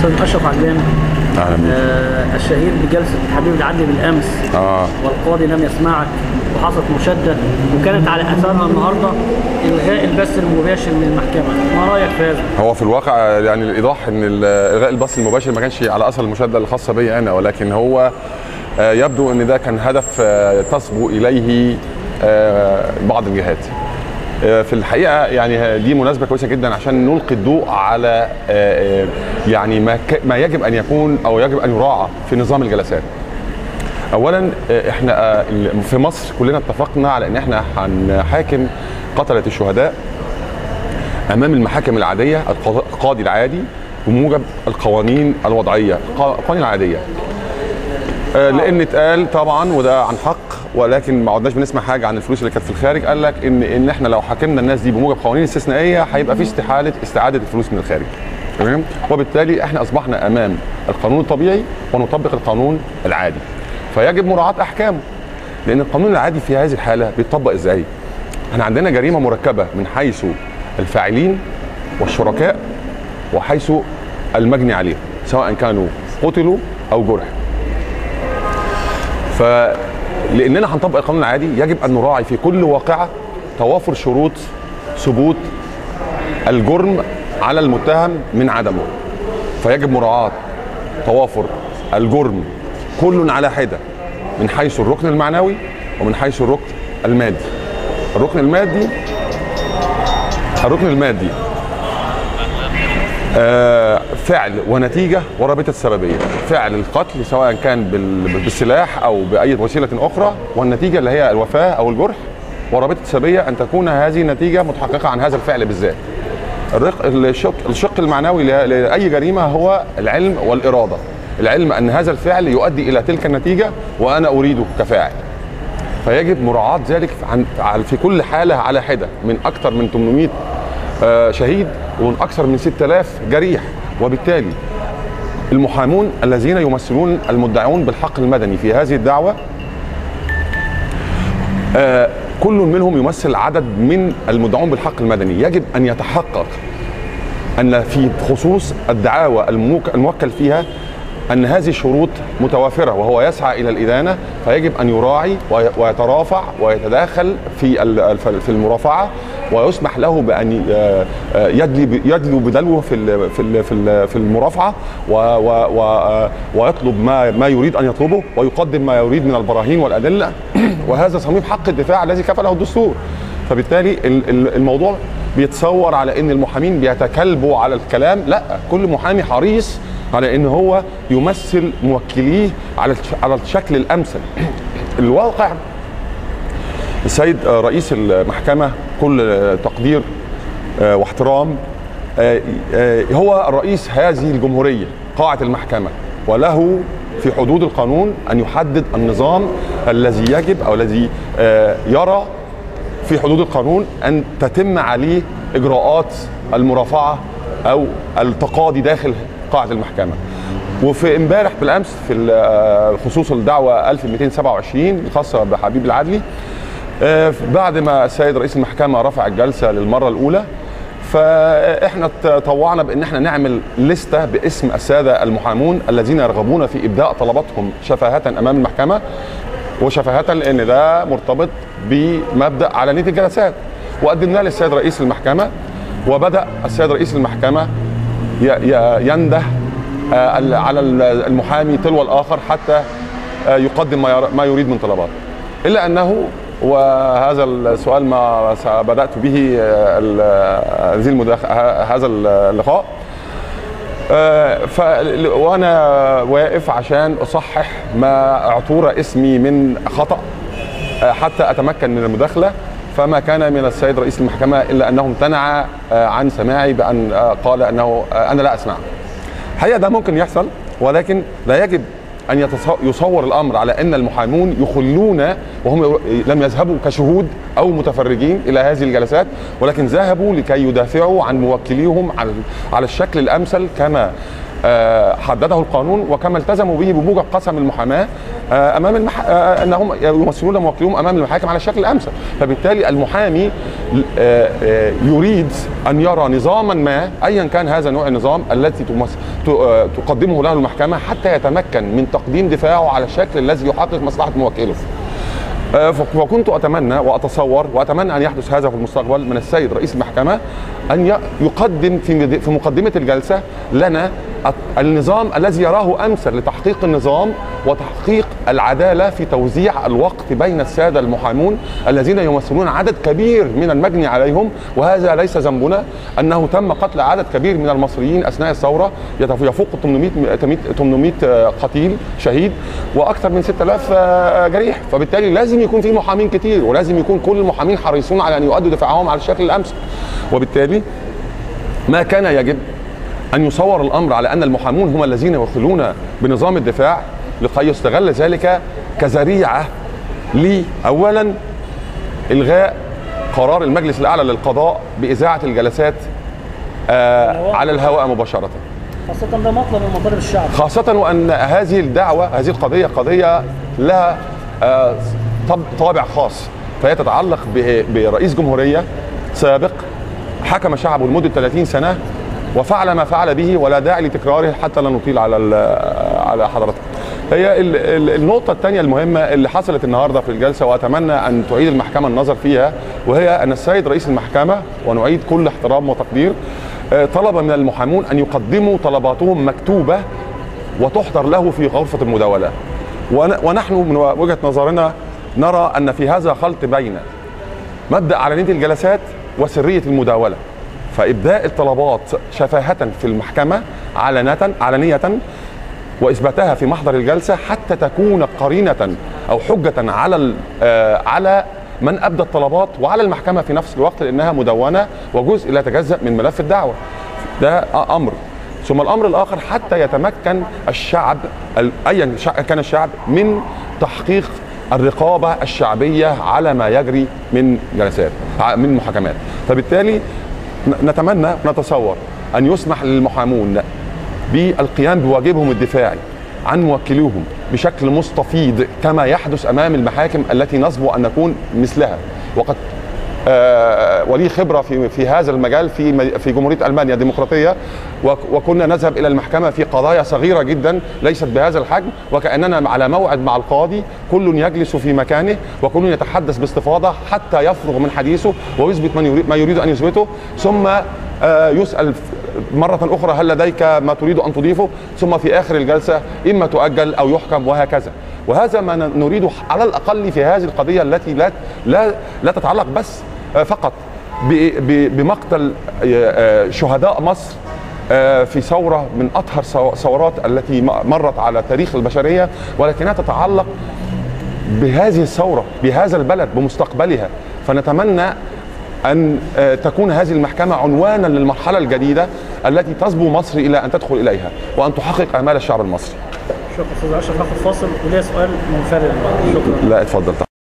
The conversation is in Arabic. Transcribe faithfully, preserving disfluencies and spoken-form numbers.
استاذ اشرف علام. اهلا بيك. آه الشهير بجلسه حبيب العدلي بالامس. اه والقاضي لم يسمعك وحصلت مشاده وكانت على اثارها النهارده الغاء البث المباشر من المحكمه، ما رايك في هذا؟ هو في الواقع يعني الايضاح ان الغاء البث المباشر ما كانش على اثر المشاده الخاصه بي انا، ولكن هو آه يبدو ان ده كان هدف آه تصبو اليه آه بعض الجهات. في الحقيقه يعني دي مناسبه كويسه جدا عشان نلقي الضوء على يعني ما ما يجب ان يكون او يجب ان يراعى في نظام الجلسات. اولا احنا في مصر كلنا اتفقنا على ان احنا هنحاكم قتله الشهداء امام المحاكم العاديه، القاضي العادي بموجب القوانين الوضعيه، القوانين العاديه. لان اتقال طبعا وده عن حق، ولكن ما عدناش بنسمع حاجه عن الفلوس اللي كانت في الخارج. قال لك ان ان احنا لو حاكمنا الناس دي بموجب قوانين استثنائيه هيبقى في استحاله استعاده الفلوس من الخارج. تمام؟ وبالتالي احنا اصبحنا امام القانون الطبيعي ونطبق القانون العادي. فيجب مراعاه احكامه. لان القانون العادي في هذه الحاله بيتطبق ازاي؟ احنا عندنا جريمه مركبه من حيث الفاعلين والشركاء وحيث المجني عليه، سواء كانوا قتلوا او جرحوا. فلاننا هنطبق القانون العادي يجب ان نراعي في كل واقعه توافر شروط ثبوت الجرم على المتهم من عدمه. فيجب مراعاه توافر الجرم كل على حده من حيث الركن المعنوي ومن حيث الركن المادي. الركن المادي الركن المادي آه فعل ونتيجه ورابطه سببيه. فعل القتل سواء كان بالسلاح او باي وسيله اخرى، والنتيجه اللي هي الوفاه او الجرح، ورابطه سببيه ان تكون هذه النتيجه متحققه عن هذا الفعل بالذات. الشق الشق المعنوي لاي جريمه هو العلم والاراده. العلم ان هذا الفعل يؤدي الى تلك النتيجه وانا اريده كفاعل. فيجب مراعاه ذلك في كل حاله على حده، من اكثر من ثمانمائة شهيد ومن اكثر من ستة آلاف جريح. وبالتالي المحامون الذين يمثلون المدعون بالحق المدني في هذه الدعوه كل منهم يمثل عدد من المدعون بالحق المدني. يجب ان يتحقق ان في خصوص الدعاوى الموكل فيها ان هذه الشروط متوافره وهو يسعى الى الادانه. فيجب ان يراعي ويترافع ويتداخل في في المرافعه، ويسمح له بان يدلي يدلو بدلوه في في في المرافعه ويطلب ما ما يريد ان يطلبه ويقدم ما يريد من البراهين والادله. وهذا صميم حق الدفاع الذي كفله الدستور. فبالتالي الموضوع بيتصور على ان المحامين بيتكلبوا على الكلام. لا، كل محامي حريص على ان هو يمثل موكليه على على الشكل الامثل. الواقع السيد رئيس المحكمه كل تقدير واحترام هو رئيس هذه الجمهوريه، قاعه المحكمه، وله في حدود القانون ان يحدد النظام الذي يجب او الذي يرى في حدود القانون ان تتم عليه اجراءات المرافعه او التقاضي داخل قاعه المحكمه. وفي امبارح بالامس في خصوص الدعوه ألف ومئتين وسبعة وعشرين الخاصه بحبيب العدلي، بعد ما السيد رئيس المحكمه رفع الجلسه للمره الاولى، فاحنا طوعنا بان احنا نعمل لسته باسم الساده المحامون الذين يرغبون في ابداء طلباتهم شفاهه امام المحكمه، وشفاهه لان ده مرتبط بمبدا علنيه الجلسات. وقدمناه للسيد رئيس المحكمه، وبدا السيد رئيس المحكمه ينده على المحامي تلو الاخر حتى يقدم ما يريد من طلبات. الا انه، وهذا السؤال ما بدات به هذه هذا اللقاء، وانا واقف عشان اصحح ما اعتور اسمي من خطا حتى اتمكن من المداخله، فما كان من السيد رئيس المحكمه الا انه امتنع عن سماعي بان قال انه انا لا اسمع. الحقيقه ده ممكن يحصل، ولكن لا يجب ان يصور الامر على ان المحامون يخلون وهم لم يذهبوا كشهود او متفرجين الى هذه الجلسات، ولكن ذهبوا لكي يدافعوا عن موكليهم على على الشكل الامثل كما حدده القانون وكما التزموا به بموجب قسم المحاماه امام المح... انهم يمثلون موكلهم امام المحاكم على الشكل الامثل. فبالتالي المحامي يريد ان يرى نظاما ما ايا كان هذا نوع النظام التي تمس... تقدمه له المحكمه حتى يتمكن من تقديم دفاعه على الشكل الذي يحقق مصلحه موكله. وكنت اتمنى واتصور واتمنى ان يحدث هذا في المستقبل من السيد رئيس المحكمه ان يقدم في في مقدمه الجلسه لنا النظام الذي يراه امثل لتحقيق النظام وتحقيق العداله في توزيع الوقت بين الساده المحامون الذين يمثلون عدد كبير من المجني عليهم، وهذا ليس ذنبنا انه تم قتل عدد كبير من المصريين اثناء الثوره يفوق ثمانمائة قتيل شهيد واكثر من ستة آلاف جريح. فبالتالي لازم يكون في محامين كتير ولازم يكون كل المحامين حريصون على ان يؤدوا دفاعهم على الشكل الامثل. وبالتالي ما كان يجب أن يصور الأمر على أن المحامون هم الذين يوكلون بنظام الدفاع لكي يستغل ذلك كذريعة لأولا إلغاء قرار المجلس الأعلى للقضاء بإذاعة الجلسات آه على الهواء مباشرة، خاصة ده مطلب من مطالب الشعب، خاصة وأن هذه الدعوة هذه القضية قضية لها آه طابع خاص، فهي تتعلق برئيس جمهورية سابق حكم شعبه لمدة ثلاثين سنة وفعل ما فعل به ولا داعي لتكراره حتى لا نطيل على على حضرتك. هي النقطة الثانية المهمة اللي حصلت النهارده في الجلسة وأتمنى أن تعيد المحكمة النظر فيها، وهي أن السيد رئيس المحكمة ونعيد كل احترام وتقدير طلب من المحامون أن يقدموا طلباتهم مكتوبة وتحضر له في غرفة المداولة، ونحن من وجهة نظرنا نرى أن في هذا خلط بين مبدأ علنية الجلسات وسرية المداولة، فإبداء الطلبات شفاهة في المحكمة علنية علنية وإثباتها في محضر الجلسة حتى تكون قرينة أو حجة على على من أبدى الطلبات وعلى المحكمة في نفس الوقت لأنها مدونة وجزء لا يتجزأ من ملف الدعوة. ده أمر. ثم الأمر الآخر حتى يتمكن الشعب أيا كان الشعب من تحقيق الرقابة الشعبية على ما يجري من جلسات من محاكمات. فبالتالي نتمنى نتصور أن يسمح للمحامون بالقيام بواجبهم الدفاعي عن موكليهم بشكل مستفيض كما يحدث أمام المحاكم التي نصبو أن نكون مثلها. وقد آه ولي خبرة في في هذا المجال في في جمهورية ألمانيا الديمقراطية، وكنا نذهب إلى المحكمة في قضايا صغيرة جدا ليست بهذا الحجم وكأننا على موعد مع القاضي، كل يجلس في مكانه وكل يتحدث باستفاضة حتى يفرغ من حديثه ويثبت من يريد ما يريد أن يثبته، ثم آه يسأل مرة أخرى هل لديك ما تريد أن تضيفه، ثم في آخر الجلسة إما تؤجل أو يحكم وهكذا. وهذا ما نريده على الأقل في هذه القضية التي لا لا لا تتعلق بس فقط بمقتل شهداء مصر في ثورة من أطهر ثورات التي مرت على تاريخ البشرية، ولكنها تتعلق بهذه الثورة بهذا البلد بمستقبلها. فنتمنى أن تكون هذه المحكمة عنوانا للمرحلة الجديدة التي تصبو مصر إلى أن تدخل إليها وأن تحقق آمال الشعب المصري. شكرا أستاذ أشرف، هاخد فاصل وليا سؤال منفرد. شكرا. لا اتفضل.